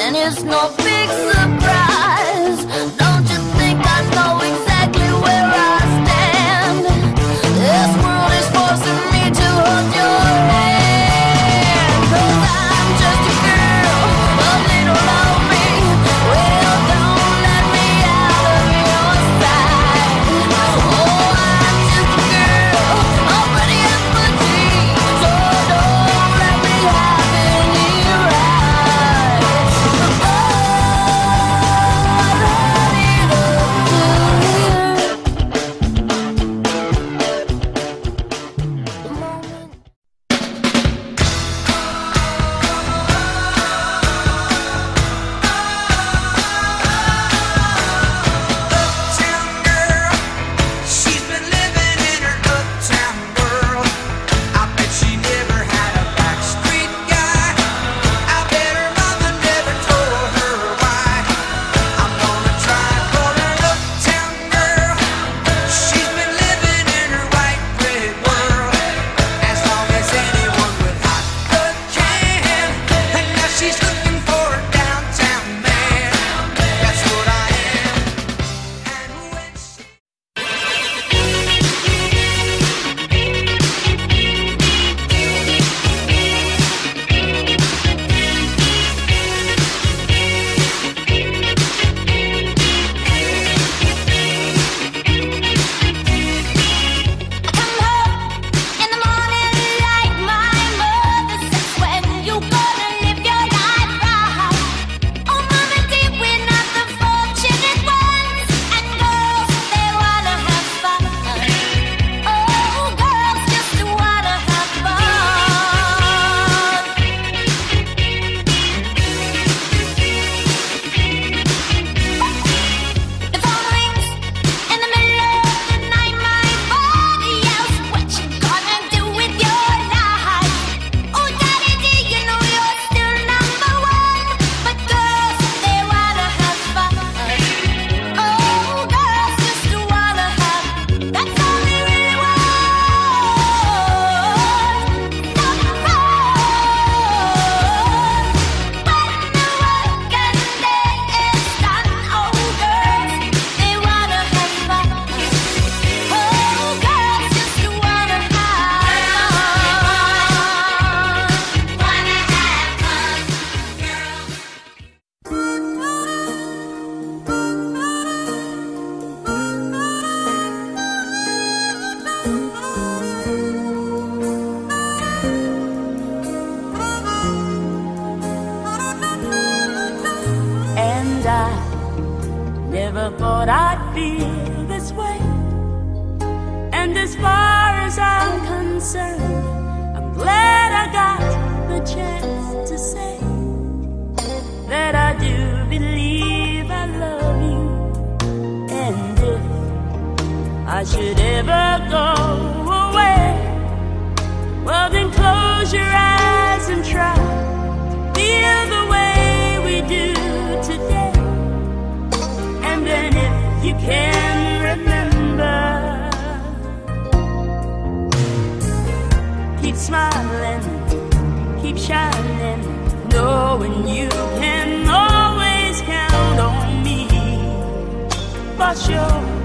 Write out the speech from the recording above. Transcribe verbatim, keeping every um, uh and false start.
and it's no big surprise. Don't you think I know exactly where I stand? This world is forcing me to hold your hand. 'Cause I'm just a girl, a little lonely. Well, don't let me out of your sight. Oh, I'm just a girl, already at my dreams. So don't let me have any rights. Oh, I've had it up to here. The moment. Uptown girl, she's been living in her uptown world. I bet she never had a backstreet guy. I bet her mother never told her why. I'm gonna try for an uptown girl. She's been living in her white bread world. As long as anyone with hot blood can. And now she's looking for a downtown man. That's what I am. And when she Come home in the morning like my mother says. When you gonna live your life right? Oh, mama, dear, we're not the fortunate ones. And girls, they wanna have fun. Oh, girls just wanna have fun. The phone rings in the middle of the night. My body yells, "What you gonna do with your life?" Oh, daddy, dear, you know you're still number one. But girls, they wanna have fun. Oh, girls just wanna have. That's all they really want. Some fun. When the working day is done, oh, girls, they wanna have fun. Oh, girls just wanna have fun. Wanna have fun, girls. And I never thought I'd feel this way. And as far as I'm concerned, I'm glad I got the chance to say that I do believe I love you. And if I should ever go away, well, then close your eyes and try to feel the way we do today. And then if you can remember, keep smiling, keep shining, knowing you can always count on me for sure.